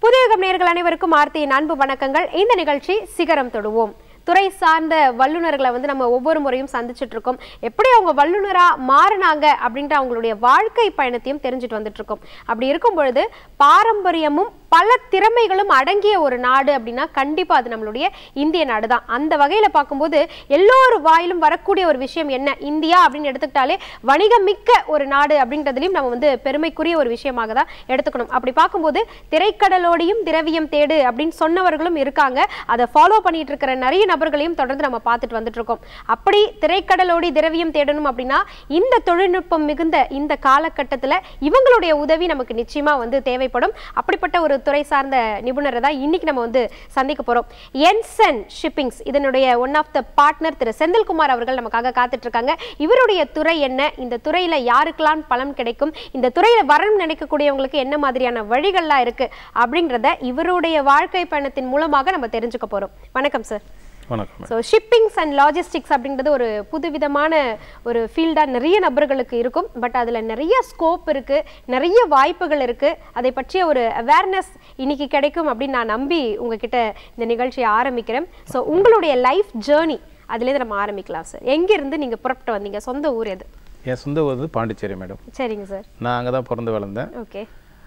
புதுயுகம் நேயர்கள் அனைவருக்கும் ஆர்த்தியின் அன்பு வணக்கங்கள். இந்த நிகழ்ச்சி சிகரம் தொடுவோம். துறை சார்ந்த வல்லுநர்களை நம்ம ஒவ்வொரு முறையும் சந்திச்சுட்டு இருக்கோம். எப்படி அவங்க வல்லுநரா மாறினாங்க அப்படின்ற அவங்களுடைய வாழ்க்கை பயணத்தையும் தெரிஞ்சுட்டு வந்துட்டு இருக்கோம். அப்படி இருக்கும் பொழுது பாரம்பரியமும் பல திறமைகளும் அடங்கிய ஒரு நாடு அப்படின்னா கண்டிப்பா அது நம்மளுடைய இந்திய நாடு தான். அந்த வகையில பார்க்கும்போது எல்லோரும் வாயிலும் வரக்கூடிய ஒரு விஷயம் என்ன, இந்தியா அப்படின்னு எடுத்துக்கிட்டாலே வணிகம் மிக்க ஒரு நாடு அப்படின்றதுலையும் நம்ம பெருமைக்குரிய ஒரு விஷயமாக தான் எடுத்துக்கணும். அப்படி பார்க்கும்போது திரைக்கடலோடையும் திரவியம் தேடு அப்படின்னு சொன்னவர்களும் இருக்காங்க. அதை ஃபாலோ பண்ணிட்டு இருக்கிற நிறைய நபர்களையும் தொடர்ந்து நம்ம பார்த்துட்டு வந்துட்டு இருக்கோம். அப்படி திரைக்கடலோடி திரவியம் தேடணும் அப்படின்னா இந்த தொழில்நுட்பம் மிகுந்த இந்த காலகட்டத்தில் இவங்களுடைய உதவி நமக்கு நிச்சயமா தேவைப்படும். அப்படிப்பட்ட ஒரு துறை சார்ந்த நிபுணரை தான் இன்னைக்கு நம்ம சந்திக்க போறோம். என்சென் ஷிப்பிங்ஸ் இதனுடைய ஒன் ஆஃப் த பார்ட்னர் திரு செந்தில் குமார் அவர்கள் நமக்காக காத்துட்டு இருக்காங்க. இவருடைய துறை என்ன, இந்த துறையில யாருக்கெல்லாம் பலன் கிடைக்கும், இந்த துறையில வரணும் நினைக்கக்கூடியவங்களுக்கு என்ன மாதிரியான வழிகள்லாம் இருக்கு அப்படின்றத இவருடைய வாழ்க்கை பயணத்தின் மூலமாக நம்ம தெரிஞ்சுக்க போறோம். வணக்கம் சார். வணக்கம். ஷிப்பிங்ஸ் அண்ட் லாஜிஸ்டிக்ஸ் அப்படின்றது ஒரு புதுவிதமான ஒரு ஃபீல்டாக நிறைய நபர்களுக்கு இருக்கும். பட் அதில் நிறைய ஸ்கோப் இருக்குது, நிறைய வாய்ப்புகள் இருக்குது. அதை பற்றிய ஒரு அவேர்னஸ் இன்னைக்கு கிடைக்கும் அப்படின்னு நான் நம்பி உங்ககிட்ட இந்த நிகழ்ச்சியை ஆரம்பிக்கிறேன். ஸோ உங்களுடைய லைஃப் ஜேர்னி அதுலேருந்து நம்ம ஆரம்பிக்கலாம் சார். எங்கேருந்து நீங்கள் புறப்பட்டு வந்தீங்க? சொந்த ஊர் எது? என் சொந்த ஊர் பாண்டிச்சேரி மேடம். சரிங்க சார். நான் அங்கே தான் பிறந்து வளர்ந்தேன். ஓகே.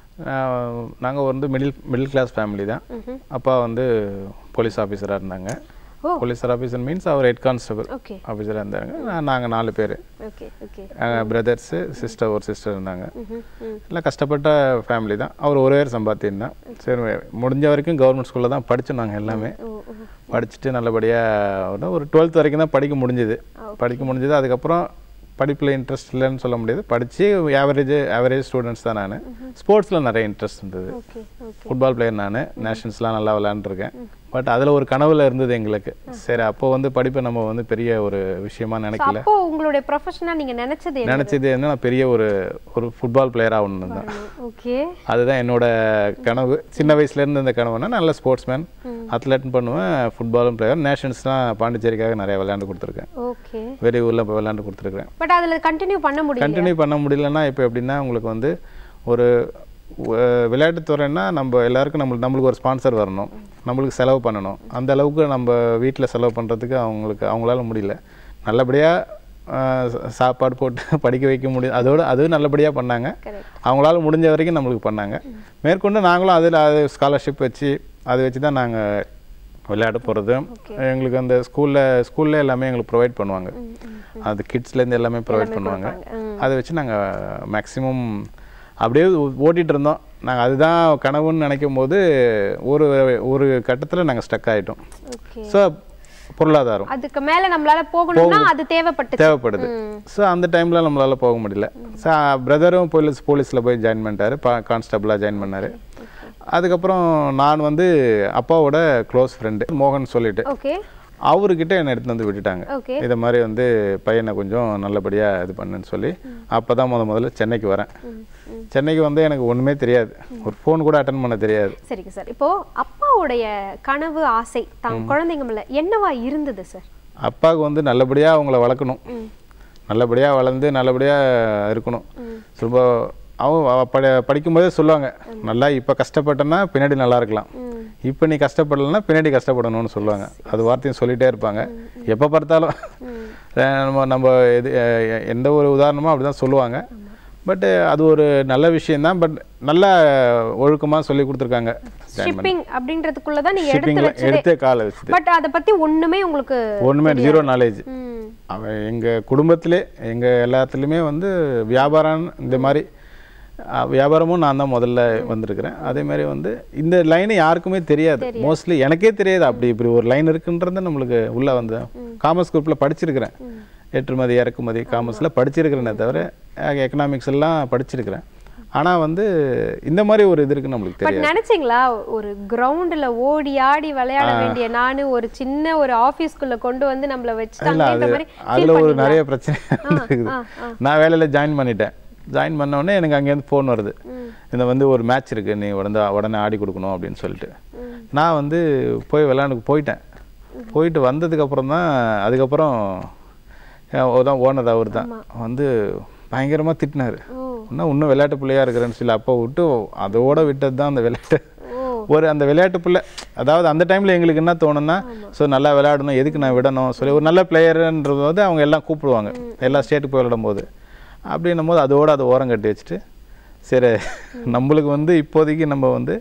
நாங்கள் மிடில் கிளாஸ் ஃபேமிலி தான். அப்பா போலீஸ் ஆஃபீஸராக இருந்தாங்க. போலீஸர் ஆஃபீஸர் மீன்ஸ் அவர் ஹெட் கான்ஸ்டபிள் ஆஃபீஸராக இருந்தாங்க. நாங்கள் 4 பேர், பிரதர்ஸு, ஒரு சிஸ்டர் இருந்தாங்க. எல்லாம் கஷ்டப்பட்ட ஃபேமிலி தான். அவர் ஒரே சம்பாத்தியம் தான். சரி, முடிஞ்ச வரைக்கும் கவர்மெண்ட் ஸ்கூலில் தான் படித்தோம். நாங்கள் எல்லாமே படிச்சுட்டு நல்லபடியாக ஒரு 12th வரைக்கும் தான் படிக்க முடிஞ்சது. அதுக்கப்புறம் படிப்பில் இன்ட்ரெஸ்ட் இல்லைன்னு சொல்ல முடியாது. படித்து ஆவரேஜ் ஸ்டூடெண்ட்ஸ் தான். நான் ஸ்போர்ட்ஸில் நிறைய இன்ட்ரெஸ்ட் இருந்தது. Football player. நான் நேஷனல்ஸ்லாம் நல்லா விளையாண்டுருக்கேன். பட் அதில் ஒரு கனவுல இருந்தது எங்களுக்கு. சரி, அப்போ படிப்பை நம்ம பெரிய ஒரு விஷயமா நினைக்கல. அப்போ உங்களுடைய ப்ரொஃபஷனா நீங்க நினைச்சது என்ன, நான் பெரிய ஒரு ஃபுட்பால் பிளேயர் ஆகணும் தான். அதுதான் என்னோட கனவு. சின்ன வயசுல இருந்து இந்த கனவுனா நல்ல ஸ்போர்ட்ஸ் மேன், அத்லெட்னு பண்ணுவேன். ஃபுட்பாலும் பிளேயர். நேஷனல்ஸ்லாம் பாண்டிச்சேரிக்காக நிறைய விளையாண்டு கொடுத்துருக்கேன். வெளியூர்ல விளையாண்டு கொடுத்துருக்கேன். பட் அதில் கண்டினியூ பண்ண முடியலன்னா இப்போ எப்படின்னா உங்களுக்கு ஒரு விளையாட்டுத்துறைன்னா நம்ம எல்லாருக்கும் நம்மளுக்கு ஒரு ஸ்பான்சர் வரணும், நம்மளுக்கு செலவு பண்ணணும். அந்த அளவுக்கு நம்ம வீட்டில் செலவு பண்ணுறதுக்கு அவங்களால முடியல. நல்லபடியாக சாப்பாடு போட்டு படிக்க வைக்க முடியும். அதுவும் நல்லபடியாக பண்ணாங்க. அவங்களால முடிஞ்ச வரைக்கும் நம்மளுக்கு பண்ணாங்க. மேற்கொண்டு நாங்களும் அது ஸ்காலர்ஷிப் வச்சு அதை வச்சு தான் நாங்கள் விளையாட போகிறது. எங்களுக்கு அந்த ஸ்கூல்ல எல்லாமே எங்களுக்கு ப்ரொவைட் பண்ணுவாங்க. அது கிட்ஸ்லேருந்து எல்லாமே ப்ரொவைட் பண்ணுவாங்க. அதை வச்சு நாங்கள் மேக்ஸிமம் அப்படியே ஓட்டிகிட்டு இருந்தோம். நாங்கள் அதுதான் கனவுன்னு நினைக்கும் போது ஒரு கட்டத்தில் நாங்கள் ஸ்டக் ஆகிட்டோம். ஸோ பொருளாதாரம் அதுக்கு மேலே நம்மளால போகணும்னா அது தேவைப்படுது. ஸோ அந்த டைமில் நம்மளால போக முடியல. ஸோ பிரதரும் போலீஸில் போய் ஜாயின் பண்ணிட்டாரு, கான்ஸ்டபிளாக ஜாயின் பண்ணார். அதுக்கப்புறம் நான் அப்பாவோட க்ளோஸ் ஃப்ரெண்டு மோகன் சொல்லிட்டு அவர்கிட்ட என்னை எடுத்து விட்டுட்டாங்க. இதை மாதிரி பையனை கொஞ்சம் நல்லபடியாக இது பண்ணுன்னு சொல்லி. அப்போ தான் முதல்ல சென்னைக்கு வரேன். சென்னைக்கு எனக்கு ஒன்றுமே தெரியாது, ஒரு ஃபோன் கூட அட்டன் பண்ண தெரியாது. சரிங்க சார். இப்போ அப்பாவுடைய கனவு ஆசை தான் குழந்தைங்க மேல என்னவா இருந்தது சார்? அப்பாவுக்கு நல்லபடியாக அவங்கள வளர்க்கணும், நல்லபடியாக வளர்ந்து நல்லபடியாக இருக்கணும். ரொம்ப அவங்க படிக்கும்போதே சொல்லுவாங்க, நல்லா இப்போ கஷ்டப்பட்டேன்னா பின்னாடி நல்லா இருக்கலாம், இப்போ நீ கஷ்டப்படலைன்னா பின்னாடி கஷ்டப்படணும்னு சொல்லுவாங்க. அது வார்த்தையும் சொல்லிகிட்டே இருப்பாங்க. எப்போ பார்த்தாலும் நம்ம எந்த ஒரு உதாரணமும் அப்படி தான் சொல்லுவாங்க. பட் அது ஒரு நல்ல விஷயம்தான். பட் நல்ல ஒழுக்கமாக சொல்லி கொடுத்துருக்காங்க. ஷிப்பிங் அப்படின்றதுக்குள்ள தான் நீங்க எடுத்தே காலை வச்சு. பட் அதை பற்றி ஒன்றுமே ஜீரோ நாலேஜ். எங்கள் குடும்பத்திலே எங்கள் எல்லாத்துலேயுமே வியாபாரம் இந்த மாதிரி வியாபாரமும் நான் தான் முதல்ல வந்திருக்கிறேன். அதே மாதிரி இந்த லைனு யாருக்குமே தெரியாது. மோஸ்ட்லி எனக்கே தெரியாது இப்படி ஒரு லைன் இருக்குன்றது. நம்மளுக்கு உள்ளே காமர்ஸ் குரூப்பில் படிச்சிருக்கிறேன். ஏற்றுமதி இறக்குமதி காமர்ஸில் படிச்சிருக்கிறேனே தவிர எக்கனாமிக்ஸ் எல்லாம் படிச்சிருக்கிறேன். ஆனால் இந்த மாதிரி ஒரு இது இருக்குன்னு நம்மளுக்கு தெரியாது. நினைச்சிங்களா ஒரு கிரவுண்டில் ஓடி ஆடி விளையாட வேண்டிய நானு ஒரு சின்ன ஒரு ஆஃபீஸ்க்குள்ள கொண்டு நம்மளை வச்சுட்டாங்க? அதில் ஒரு நிறைய பிரச்சனை இருக்குது. நான் வேலையில் ஜாயின் பண்ணிட்டேன். ஜாயின் பண்ணோடனே எனக்கு அங்கேருந்து ஃபோன் வருது, இந்த ஒரு மேட்ச் இருக்குது, நீ உடனே ஆடி கொடுக்கணும் அப்படின்னு சொல்லிட்டு. நான் போய் விளையாண்டுக்கு போயிட்டு வந்ததுக்கப்புறம் தான் அதுக்கப்புறம் ஓனர் அவர் தான் பயங்கரமாக திட்டினார். இன்னும் விளையாட்டு பிள்ளையாக இருக்கிறேன்னு சொல்லி அப்போ விட்டு அதோட விட்டது தான் அந்த விளையாட்டு. ஒரு அந்த விளையாட்டு பிள்ளை அதாவது அந்த டைமில் எங்களுக்கு என்ன தோணுன்னா ஸோ நல்லா விளையாடணும் எதுக்கு நான் விடணும் சொல்லி ஒரு நல்ல பிளேயருன்றது போது அவங்க எல்லாம் கூப்பிடுவாங்க எல்லா ஸ்டேட்டுக்கு போய் விளையாடும் போது அப்படின்னும் போது அதோடு அதை ஓரம் கட்டி வச்சுட்டு சரி நம்மளுக்கு வந்து இப்போதைக்கு நம்ம வந்து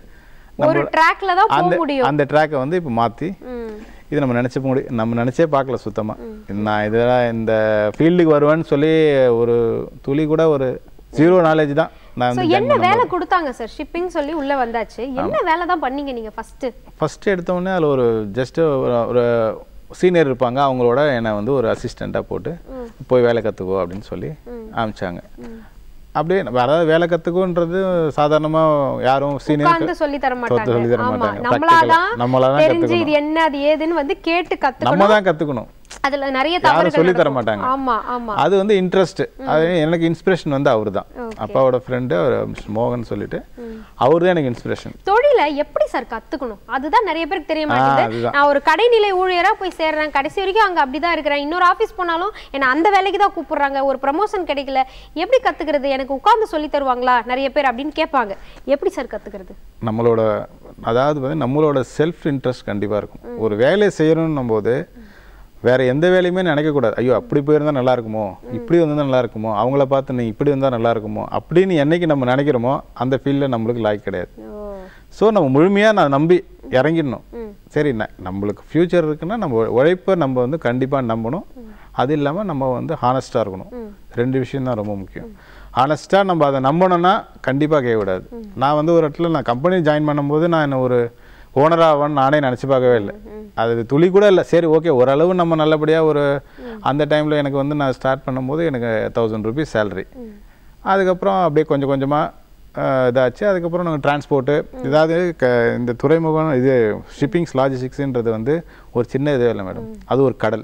அந்த ட்ராக்கை வந்து இப்போ மாற்றி இது நம்ம நினச்சே பார்க்கல சுத்தமாக நான் இதெல்லாம் இந்த ஃபீல்டுக்கு வருவேன்னு சொல்லி ஒரு துளி கூட ஒரு 0 நாலேஜ் தான். என்ன வேலை கொடுத்தாங்க சார்? ஷிப்பிங் சொல்லி உள்ள வந்தாச்சு, என்ன வேலை தான் பண்ணீங்க நீங்க? ஃபர்ஸ்ட் எடுத்த உடனே அதில் ஒரு ஜஸ்ட் ஒரு சீனியர் இருப்பாங்க, அவங்களோட என்னை வந்து ஒரு அசிஸ்டண்ட்டாக போட்டு போய் வேலை கற்றுக்கோ அப்படின்னு சொல்லி ஆரம்பிச்சாங்க. அப்படியே அதாவது வேலை கற்றுக்கோன்றது சாதாரணமாக யாரும் சீனியர் சொல்லி தர மாட்டாங்க, நம்மளாதான் இது என்ன அது ஏதுன்னு வந்து கேட்டு கற்றுக்கணும், நம்ம தான் கற்றுக்கணும். அதுல நிறைய யாரும் சொல்லி தர மாட்டாங்க. அது வந்து இன்ட்ரெஸ்ட். அது எனக்கு இன்ஸ்பிரேஷன் வந்து அவர் தான், அப்பாவோட ஃப்ரெண்டு மிஸ்டர் மோகன் சொல்லிட்டு அவர் தான் எனக்கு இன்ஸ்பிரேஷன். தொழிலை எப்படி சார் கத்துக்கணும் அதுதான் நிறைய பேருக்கு தெரிய மாட்டேங்குது. நான் ஒரு கடைநிலை ஊழியரா போய் சேர்றேன், கடைசி வரைக்கும் அங்க அப்படிதான் இருக்கிறேன், இன்னொரு ஆபீஸ் போனாலும் என்ன அந்த வேலைக்கு தான் கூப்பிடுறாங்க, ஒரு ப்ரமோஷன் கிடைக்கல, எப்படி கத்துக்கிறது, எனக்கு உட்கார்ந்து சொல்லி தருவாங்களா நிறைய பேர் அப்படின்னு கேட்பாங்க. எப்படி சார் கத்துக்கிறது? நம்மளோட அதாவது வந்து நம்மளோட செல்ஃப் இன்ட்ரெஸ்ட் கண்டிப்பா இருக்கும். ஒரு வேலையை செய்யணும்னும் போது வேற எந்த வேலையுமே நினைக்கக்கூடாது. ஐயோ அப்படி போயிருந்தா நல்லா இருக்குமோ, இப்படி வந்தால் நல்லா இருக்குமோ, அவங்கள பார்த்து நீ இப்படி வந்தால் நல்லா இருக்குமோ அப்படின்னு என்னைக்கு நம்ம நினைக்கிறோமோ அந்த ஃபீல்டில் நம்மளுக்கு லாய்க்கு கிடையாது. ஸோ நம்ம முழுமையாக நான் நம்பி இறங்கிடணும். சரி நம்மளுக்கு ஃப்யூச்சர் இருக்குன்னா நம்ம உழைப்பை நம்ம வந்து கண்டிப்பாக நம்பணும். அது இல்லாமல் நம்ம வந்து ஹானஸ்டாக இருக்கணும். 2 விஷயம் தான் ரொம்ப முக்கியம். ஹானஸ்டாக நம்ம அதை நம்பணும்னா கண்டிப்பாக கேட்கக்கூடாது. நான் வந்து ஒரு இடத்துல நான் கம்பெனி ஜாயின் பண்ணும்போது நான் என்ன ஒரு ஓனராகவான்னு நானே நினச்சி பார்க்கவே இல்லை. அது துளி கூட இல்லை. சரி ஓகே ஓரளவு நம்ம நல்லபடியாக ஒரு அந்த டைமில் எனக்கு வந்து நான் ஸ்டார்ட் பண்ணும்போது எனக்கு 1000 ரூபீஸ் சேலரி. அதுக்கப்புறம் அப்படியே கொஞ்சம் கொஞ்சமாக இதாச்சு. அதுக்கப்புறம் நாங்கள் டிரான்ஸ்போர்ட்டு ஏதாவது இந்த துறைமுகம் இது ஷிப்பிங்ஸ் லாஜிஸ்டிக்ஸுன்றது வந்து ஒரு சின்ன இதே இல்லை மேடம், அது ஒரு கடல்.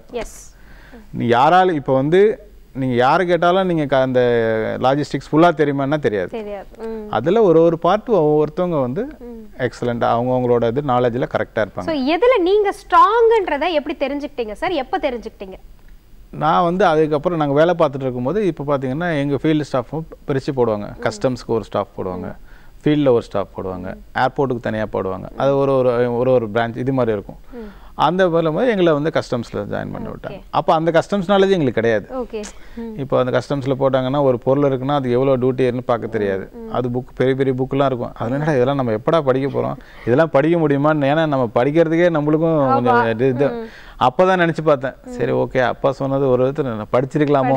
நீ யாராலும் இப்போ வந்து நீங்கள் யாரை கேட்டாலும் நீங்கள் அந்த லாஜிஸ்டிக்ஸ் ஃபுல்லாக தெரியுமான்னா தெரியாது. அதில் ஒரு பார்ட் ஒவ்வொருத்தவங்க வந்து எக்ஸலண்ட்டாக அவங்களோட இது நாலேஜில் கரெக்டாக இருப்பாங்க. எதில் நீங்கள் ஸ்ட்ராங்குன்றதை எப்படி தெரிஞ்சுக்கிட்டீங்க சார்? எப்போ தெரிஞ்சுக்கிட்டீங்க? நான் வந்து அதுக்கப்புறம் நாங்கள் வேலை பார்த்துட்டு இருக்கும்போது இப்போ பார்த்தீங்கன்னா எங்கள் ஃபீல்டு ஸ்டாஃபும் பிரித்து போடுவாங்க. கஸ்டம்ஸ்க்கு ஒரு ஸ்டாஃப் போடுவாங்க, ஃபீல்டில் ஒரு ஸ்டாஃப் போடுவாங்க, ஏர்போர்ட்டுக்கு தனியாக போடுவாங்க. அது ஒரு பிரான்ச் இது மாதிரி இருக்கும். அந்த போது எங்களை வந்து கஸ்டம்ஸில் ஜாயின் பண்ணி விட்டாங்க. அப்போ அந்த கஸ்டம்ஸ் நாலேஜ் எங்களுக்கு கிடையாது. இப்போ அந்த கஸ்டம்ஸில் போட்டாங்கன்னா ஒரு பொருள் இருக்குன்னா அது எவ்வளோ டியூட்டின்னு பார்க்க தெரியாது. அது பெரிய பெரிய புக்கெலாம் இருக்கும். அதனால இதெல்லாம் நம்ம எப்படா படிக்க போகிறோம், இதெல்லாம் படிக்க முடியுமான்னு. ஏன்னா நம்ம படிக்கிறதுக்கே நம்மளுக்கும் கொஞ்சம் இது அப்போ தான் நினச்சி பார்த்தேன். சரி ஓகே அப்பா சொன்னது ஒரு விதத்தில் படிச்சிருக்கலாமோ.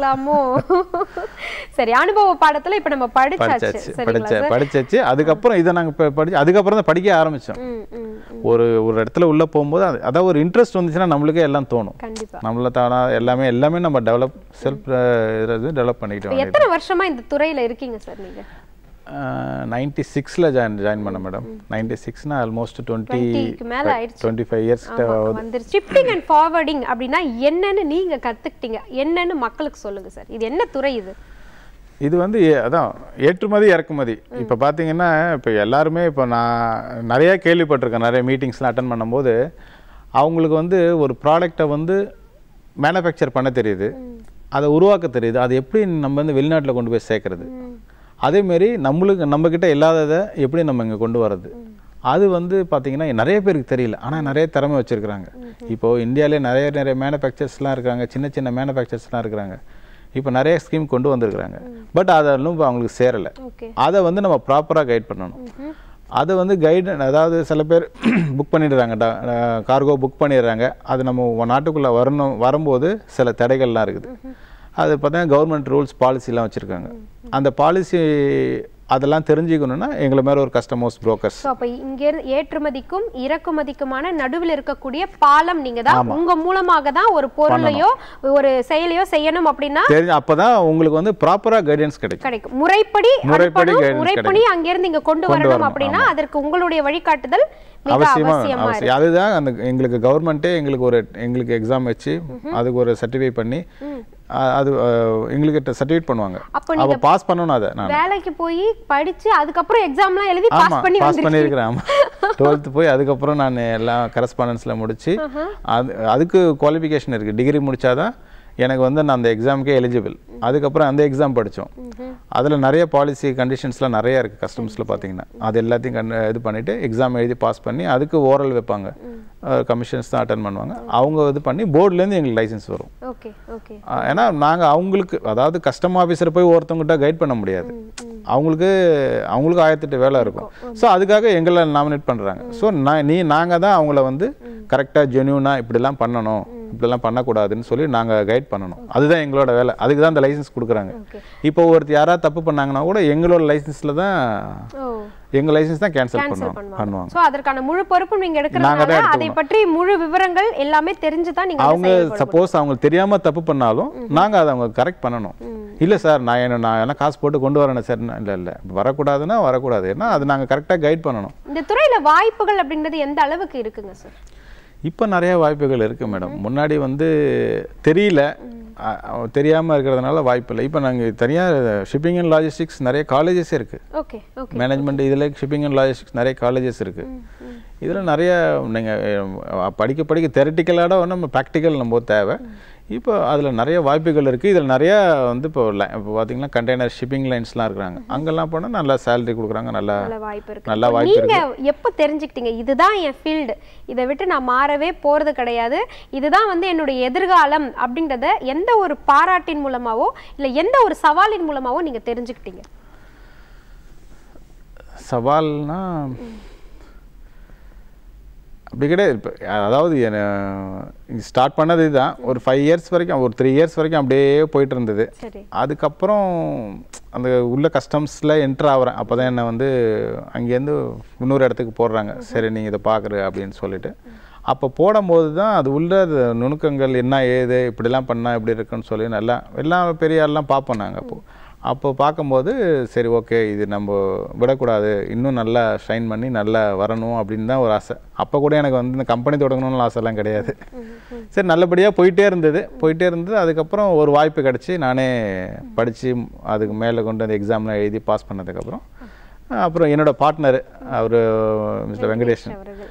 சரி அனுபவ பாடத்தில் இப்போ நம்ம படிச்சாச்சு. அதுக்கப்புறம் இதை நாங்கள் அதுக்கப்புறம் தான் படிக்க ஆரம்பித்தோம். ஒரு இடத்துல உள்ளே போகும்போது அதாவது ஒரு இன்ட்ரெஸ்ட் வந்துச்சுன்னா நம்மளுக்கே எல்லாம் தோணும். நம்மள தானா எல்லாமே நம்ம செல்ஃப் டெவலப் பண்ணிக்கிட்டோம். எத்தனை வருஷமா இந்த துறையில் இருக்கீங்க சார் நீங்கள்? 96ல ஜாயின் பண்ண மேடம். 96னா ஆல்மோஸ்ட் 25 இயர்ஸ் வந்து. ஷிப்பிங் அண்ட் ஃபார்வர்டிங் அப்படின்னா என்னன்னு நீங்க கத்துக்கிட்டீங்க, என்னன்னு மக்களுக்கு சொல்லுங்க சார். இது என்ன துறை? இது வந்து அதான் ஏற்றுமதி இறக்குமதி. இப்போ பார்த்தீங்கன்னா இப்போ எல்லாருமே இப்போ நான் நிறைய கேள்விப்பட்டிருக்கேன், நிறைய மீட்டிங்ஸ்லாம் அட்டன் பண்ணும்போது அவங்களுக்கு வந்து ஒரு ப்ராடக்டை வந்து மேனுஃபேக்சர் பண்ண தெரியுது, அதை உருவாக்க தெரியுது, அது எப்படி நம்ம வந்து வெளிநாட்டில் கொண்டு போய் சேர்க்கறது, அதேமாரி நம்மக்கிட்ட இல்லாததை எப்படி நம்ம இங்கே கொண்டு வர்றது, அது வந்து பார்த்திங்கன்னா நிறைய பேருக்கு தெரியல. ஆனால் நிறைய திறமை வச்சுருக்குறாங்க. இப்போது இந்தியாவிலே நிறைய மேனுஃபேக்சர்ஸ்லாம் இருக்காங்க, சின்ன மேனுஃபேக்சர்ஸ்லாம் இருக்கிறாங்க. இப்போ நிறைய ஸ்கீம் கொண்டு வந்திருக்கிறாங்க. பட் அதெல்லாம் அவங்களுக்கு சேரலை. அதை வந்து நம்ம ப்ராப்பராக கைட் பண்ணணும். அதை வந்து அதாவது சில பேர் புக் பண்ணிடுறாங்க, கார்கோ புக் பண்ணிடுறாங்க. அது நம்ம நாட்டுக்குள்ளே வரும்போது சில தடைகள்லாம் இருக்குது. அது பார்த்தீங்கன்னா கவர்மெண்ட் ரூல்ஸ் பாலிசிலாம் வச்சுருக்காங்க. அந்த பாலிசி அதெல்லாம் தெரிஞ்சுக்கணும்னா எங்களை மேலே ஒரு கஸ்டமர்ஸ் புரோக்கர்ஸ். அப்போ இங்கே ஏற்றுமதிக்கும் இறக்குமதிக்குமான நடுவில் இருக்கக்கூடிய பாலம் நீங்கள் தான். உங்கள் மூலமாக தான் ஒரு பொருளையோ ஒரு செயலையோ செய்யணும் அப்படின்னா அப்போ தான் உங்களுக்கு வந்து ப்ராப்பராக கைடன்ஸ் கிடைக்கும். முறைப்படி அங்கேருந்து இங்கே கொண்டு வரணும் அப்படின்னா அதற்கு உங்களுடைய வழிகாட்டுதல் அவசியம். அதுதான் அந்த எங்களுக்கு கவர்மெண்ட்டே எங்களுக்கு எக்ஸாம் வச்சு அதுக்கு ஒரு சர்டிஃபை பண்ணி அது எங்களுக்கு சர்டிஃபிகேட் பண்ணுவாங்க. அப்ப பாஸ் பண்ணனும். அதை நான் வேலைக்கு போய் படிச்சு அதுக்கப்புறம் எக்ஸாம்லாம் எழுதி பாஸ் பண்ணியிருக்கிறேன். 12th போய் அதுக்கப்புறம் நான் எல்லாம் கரஸ்பாண்டன்ஸ்ல முடிச்சு அதுக்கு குவாலிஃபிகேஷன் இருக்கு. டிகிரி முடிச்சாதான் எனக்கு வந்து நான் அந்த எக்ஸாமுக்கே எலிஜிபிள். அதுக்கப்புறம் அந்த எக்ஸாம் படித்தோம். அதில் நிறைய பாலிசி கண்டிஷன்ஸ்லாம் நிறையா இருக்குது கஸ்டம்ஸில் பார்த்தீங்கன்னா. அது எல்லாத்தையும் இது பண்ணிவிட்டு எக்ஸாம் எழுதி பாஸ் பண்ணி அதுக்கு ஓரல் வைப்பாங்க, கமிஷன்ஸ் தான் அட்டன் பண்ணுவாங்க. அவங்க இது பண்ணி போர்டுலேருந்து எங்களுக்கு லைசன்ஸ் வரும். ஏன்னா நாங்கள் அவங்களுக்கு, அதாவது கஸ்டம் ஆஃபீஸர் போய் ஒருத்தவங்ககிட்ட கைட் பண்ண முடியாது, அவங்களுக்கு 1008 வேலை இருக்கும். ஸோ அதுக்காக எங்களை நாமினேட் பண்ணுறாங்க. ஸோ நாங்கள் தான் அவங்கள வந்து கரெக்டாக ஜென்யூனாக இப்படிலாம் பண்ணணும், இப்படிலாம் பண்ணக்கூடாதுன்னு சொல்லி நாங்கள் கைட் பண்ணணும். அதுதான் எங்களோட வேலை. அதுக்கு தான் அந்த லைசன்ஸ் கொடுக்குறாங்க. இப்போ ஒருத்தர் யாராவது தப்பு பண்ணாங்கன்னா கூட எங்களோட லைசன்ஸில் தான், எங்க லைசன்ஸ் தான் கேன்சல் பண்ணுவாங்க. சோ அதற்கான முழு பொறுப்பு நீங்க எடுக்கறதுனால அதை பற்றி முழு விவரங்கள் எல்லாமே தெரிஞ்சு தான் நீங்க அவங்க சப்போஸ் அவங்க தெரியாம தப்பு பண்ணாலும் நாங்க அதை அவங்க கரெக்ட் பண்ணணும். இல்ல சார் நான் என்ன காசு போட்டு கொண்டு வரேன் சார், இல்ல வரக்கூடாதுன்னா வரக்கூடாது, ஏன்னா அது நாங்க கரெக்டா கைட் பண்ணணும். இந்த துறையில வாய்ப்புகள் அப்படின்றது எந்த அளவுக்கு இருக்குங்க சார்? இப்போ நிறைய வாய்ப்புகள் இருக்குது மேடம். முன்னாடி வந்து தெரியல, தெரியாமல் இருக்கிறதுனால வாய்ப்பு இல்லை. இப்போ நாங்கள் தனியாக ஷிப்பிங் அண்ட் லாஜிஸ்டிக்ஸ் நிறைய காலேஜஸே இருக்குது. மேனேஜ்மெண்ட் இதில் ஷிப்பிங் அண்ட் லாஜிஸ்டிக்ஸ் நிறைய காலேஜஸ் இருக்குது. இதில் நிறைய நீங்கள் படிக்க தெரட்டிக்கலாட நம்ம ப்ராக்டிக்கல் நம்ம தேவை. இப்போ அதில் நிறைய வாய்ப்புகள் இருக்குது. இதில் நிறையா வந்து இப்போ பார்த்தீங்கன்னா கண்டெய்னர் ஷிப்பிங் லைன்ஸ்லாம் இருக்கிறாங்க, அங்கெல்லாம் போனால் நல்லா சேலரி கொடுக்குறாங்க, நல்லா வாய்ப்பு இருக்குது. நீங்கள் எப்போ தெரிஞ்சுக்கிட்டீங்க இதுதான் என் ஃபீல்டு, இதை விட்டு நான் மாறவே போகிறது கிடையாது, இதுதான் வந்து என்னுடைய எதிர்காலம் அப்படின்றத எந்த ஒரு பாராட்டின் மூலமாவோ இல்லை எந்த ஒரு சவாலின் மூலமாவோ நீங்கள் தெரிஞ்சுக்கிட்டீங்க? சவால்னா அப்படி கிடையாது. இப்போ அதாவது ஸ்டார்ட் பண்ணது இதுதான். ஒரு 5 இயர்ஸ் வரைக்கும், ஒரு 3 இயர்ஸ் வரைக்கும் அப்படியே போயிட்டு இருந்தது. அதுக்கப்புறம் அந்த உள்ள கஸ்டம்ஸில் என்ட்ரு ஆகிறேன். அப்போ தான் என்னை வந்து அங்கேருந்து இன்னொரு இடத்துக்கு போடுறாங்க. சரி நீங்கள் இதை பார்க்குற அப்படின்னு சொல்லிட்டு, அப்போ போடும்போது தான் அது உள்ள நுணுக்கங்கள் என்ன ஏது இப்படிலாம் பண்ணால் இப்படி இருக்குன்னு சொல்லி நல்லா எல்லாம் பெரிய ஆள்லாம் பார்ப்போம் நாங்கள். அப்போ பார்க்கும்போது சரி ஓகே இது நம்ம விடக்கூடாது, இன்னும் நல்லா ஷைன் பண்ணி நல்லா வரணும் அப்படின்னு தான் ஒரு ஆசை. அப்போ கூட எனக்கு வந்து இந்த கம்பெனி தொடங்கணும்னு ஆசைலாம் கிடையாது. சரி நல்லபடியாக போயிட்டே இருந்தது. அதுக்கப்புறம் ஒரு வாய்ப்பு கிடச்சி நானே படித்து அதுக்கு மேலே கொண்டு அந்த எக்ஸாம்லாம் எழுதி பாஸ் பண்ணதுக்கப்புறம் அப்புறம் என்னோட பார்ட்னர் அவர் மிஸ்டர் வெங்கடேஷன்,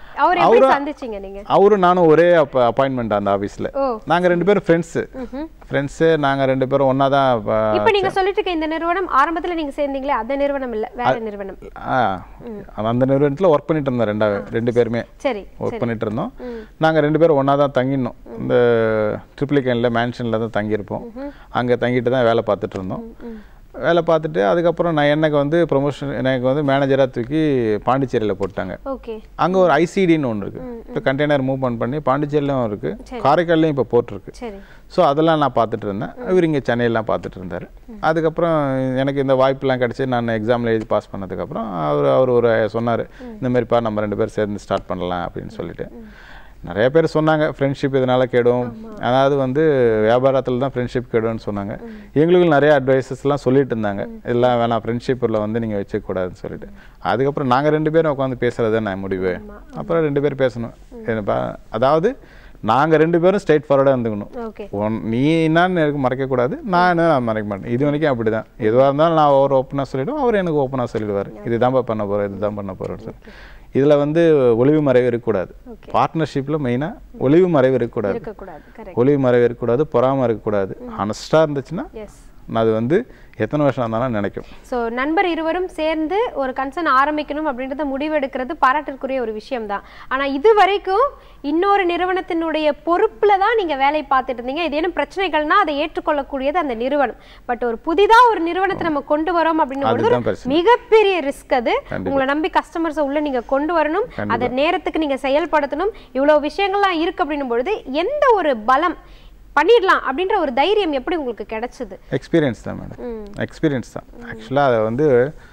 அவரும் நானும் ஒரே அப்பாயின்மெண்ட் அந்த ஆஃபீஸில். நாங்கள் 2 பேரும் ஃப்ரெண்ட்ஸு. நாங்கள் 2 பேரும் ஒன்றா தான். இப்போ நீங்கள் சொல்லிட்டு இருக்க இந்த நிறுவனம் ஆரம்பத்தில் நீங்கள் சேர்ந்தீங்களே அந்த நிறுவனம் இல்லை, வேற நிறுவனம்? அந்த நிறுவனத்தில் ஒர்க் பண்ணிட்டு இருந்தோம், 2 பேருமே ஒர்க் பண்ணிட்டு இருந்தோம். நாங்கள் 2 பேரும் ஒன்றா தான் தங்கினோம். இந்த ட்ரிப்ளிகேனில் மேன்ஷனில் தான் தங்கியிருப்போம். அங்கே தங்கிட்டு தான் வேலை பார்த்துட்டு இருந்தோம். வேலை பார்த்துட்டு அதுக்கப்புறம் எனக்கு வந்து ப்ரொமோஷன், எனக்கு வந்து மேனேஜராக தூக்கி பாண்டிச்சேரியில் போட்டாங்க. அங்கே ஒரு ஐசிடின்னு ஒன்று இருக்குது. இப்போ கண்டெய்னர் மூவ் பண்ணி பாண்டிச்சேரியிலும் இருக்குது, காரைக்கால்லையும் இப்போ போட்டிருக்கு. ஸோ அதெல்லாம் நான் பார்த்துட்டு இருந்தேன். இவர் இங்கே சென்னையெல்லாம் பார்த்துட்டு இருந்தார். அதுக்கப்புறம் எனக்கு இந்த வாய்ப்பெலாம் கிடச்சி நான் எக்ஸாமில் எழுதி பாஸ் பண்ணதுக்கப்புறம் அவர் ஒரு சொன்னார், இந்தமாரிப்பா நம்ம 2 பேர் சேர்ந்து ஸ்டார்ட் பண்ணலாம் அப்படின்னு சொல்லிட்டு. நிறைய பேர் சொன்னாங்க ஃப்ரெண்ட்ஷிப் இதனால் கெடும், அதாவது வந்து வியாபாரத்தில் தான் ஃப்ரெண்ட்ஷிப் கெடும்னு சொன்னாங்க. எங்களுக்கு நிறைய அட்வைசஸ்லாம் சொல்லிட்டு இருந்தாங்க, எல்லாம் வேணாம் ஃப்ரெண்ட்ஷிப்பில் வந்து நீங்கள் வச்சுக்கூடாதுன்னு சொல்லிட்டு. அதுக்கப்புறம் நாங்கள் 2 பேரும் உட்காந்து பேசுகிறது தான் நான் முடிவு. அப்புறம் 2 பேர் பேசணும். அதாவது நாங்கள் 2 பேரும் ஸ்ட்ரெயிட் ஃபார்வர்டாக இருந்துக்கணும். நீ என்னன்னு எனக்கு மறைக்கக்கூடாது, நான் மறைக்க மாட்டேன். இது வரைக்கும் அப்படி தான். எதுவாக இருந்தாலும் நான் அவர் ஓப்பனாக சொல்லிவிடுவோம், அவர் எனக்கு ஓப்பனாக சொல்லிடுவார், இதுதான் பண்ண போகிறேன் இதுதான் பண்ண போகிறேன்னு சொல்லி. இதில் வந்து ஒளிவு மறைவு இருக்கக்கூடாது. பார்ட்னர்ஷிப்பில் மெயினாக ஒளிவு மறைவு இருக்கக்கூடாது, ஒளிவு மறைவு இருக்கக்கூடாது, பொறாமல் இருக்கக்கூடாது. ஹானஸ்டாக இருந்துச்சுன்னா அது வந்து எத்தனை வருஷம் இருந்தாலும் நினைக்கும். ஸோ நண்பர் இருவரும் சேர்ந்து ஒரு கன்சர்ன் ஆரம்பிக்கணும் அப்படின்றத முடிவெடுக்கிறது பாராட்டிற்குரிய ஒரு விஷயம் தான். ஆனால் இது வரைக்கும் இன்னொரு நிறுவனத்தினுடைய பொறுப்பில் தான் நீங்கள் வேலை பார்த்துட்டு இருந்தீங்க. இது ஏனும் பிரச்சனைகள்னா அதை ஏற்றுக்கொள்ளக்கூடியது அந்த நிறுவனம். பட் ஒரு புதிதாக ஒரு நிறுவனத்தை நம்ம கொண்டு வரோம் அப்படின்னு மிகப்பெரிய ரிஸ்க். அது உங்களை நம்பி கஸ்டமர்ஸை உள்ள நீங்கள் கொண்டு வரணும், அதை நேரத்துக்கு நீங்கள் செயல்படுத்தணும், இவ்வளோ விஷயங்கள்லாம் இருக்குது அப்படின்னும் பொழுது எந்த ஒரு பலம் பண்ணிடலாம் அப்படின்ற ஒரு தைரியம் எப்படி உங்களுக்கு கிடைச்சது? எக்ஸ்பீரியன்ஸ் தான் மேடம், எக்ஸ்பீரியன்ஸ் தான். ஆக்சுவலாக அதை வந்து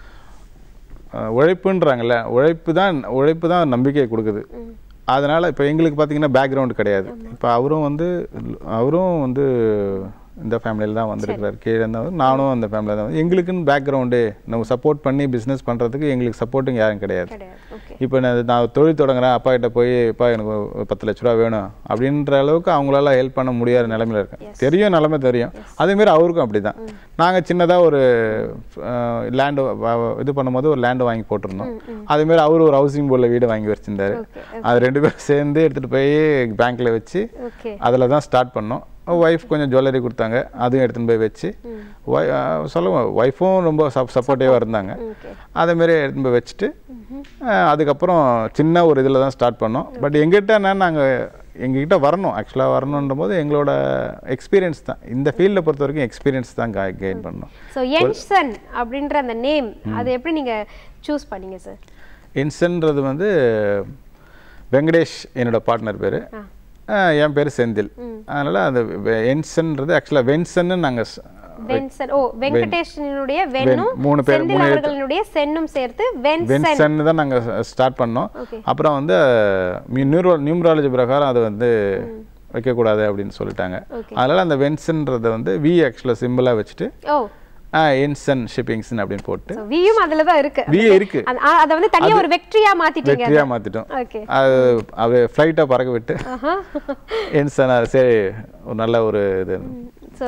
உழைப்புன்றாங்கல்ல, உழைப்பு தான் நம்பிக்கையை கொடுக்குது. அதனால் இப்போ எங்களுக்கு பார்த்தீங்கன்னா பேக்ரவுண்டு கிடையாது. இப்போ அவரும் வந்து இந்த ஃபேமிலியில் தான் வந்திருக்கிறார், கீழே இருந்தால் நானும் அந்த ஃபேமிலியில் தான். எங்களுக்குன்னு பேக்ரவுண்டு நம்ம சப்போர்ட் பண்ணி பிஸ்னஸ் பண்ணுறதுக்கு எங்களுக்கு சப்போர்ட்டிங் யாரும் கிடையாது. இப்போ நான் தொழில் தொடங்குறேன், அப்பா கிட்ட போய் இப்போ எனக்கு 10 லட்ச ரூபா வேணும் அப்படின்ற அளவுக்கு அவங்களால ஹெல்ப் பண்ண முடியாத நிலைமையில் இருக்கேன். தெரியும், நிலைமை தெரியும். அதேமாரி அவருக்கும் அப்படி தான். நாங்கள் சின்னதாக ஒரு லேண்டு இது பண்ணும்போது ஒரு லேண்டு வாங்கி போட்டிருந்தோம். அதேமாரி அவர் ஒரு ஹவுசிங் போர்டில் வீடு வாங்கி வச்சுருந்தாரு. அது 2 பேரும் சேர்ந்து எடுத்துகிட்டு போய் பேங்க்கில் வச்சு அதில் தான் ஸ்டார்ட் பண்ணோம். ஒய்ஃப் கொஞ்சம் ஜுவல்லரி கொடுத்தாங்க, அதையும் எடுத்துன்னு போய் வச்சு சொல்லுவோம். ஒய்ஃபும் ரொம்ப சப்போர்ட்டிவாக இருந்தாங்க. அதேமாரி எடுத்துன்னு போய் வச்சுட்டு அதுக்கப்புறம் சின்ன ஒரு இதில் தான் ஸ்டார்ட் பண்ணோம். பட் எங்கிட்ட எங்ககிட்ட வரணும், ஆக்சுவலாக வரணுன்ற போது எங்களோட எக்ஸ்பீரியன்ஸ் தான், இந்த ஃபீல்டை பொறுத்த வரைக்கும் எக்ஸ்பீரியன்ஸ் தான் கெயின் பண்ணணும். ஸோ என்சன் அப்படின்ற அந்த நேம் அது எப்படி நீங்கள் சூஸ் பண்ணீங்க சார்? என்சன்றது வந்து வெங்கடேஷ் என்னோட பார்ட்னர் பேர், என் பேர் செந்தில். அதனால அந்த என்சன்றது ஆக்சுவலாக வென்சன்னு நாங்கள் வெங்கடேஷனுடைய வென்னும் மூணு பேர் சென்னும் சேர்த்து வென்சன் தான் நாங்கள் ஸ்டார்ட் பண்ணோம். அப்புறம் வந்து நியூமராலஜி பிரகாரம் அது வந்து வைக்கக்கூடாது அப்படின்னு சொல்லிட்டாங்க. அதனால அந்த வென்சன்ன்றதை வந்து வி ஆக்சுவலாக சிம்பிளாக வச்சுட்டு என்சன் ஷிப்பிங்ஸ் அப்படின்னு போட்டு வியும் அதுல தான் இருக்கு. வி இருக்கு, அத வந்து தனியா ஒரு வெக்டரியா மாத்திட்டோம். அது ஃளைட்டா பறக்க விட்டு என்சன் சரி ஒரு நல்ல ஒரு இது. சோ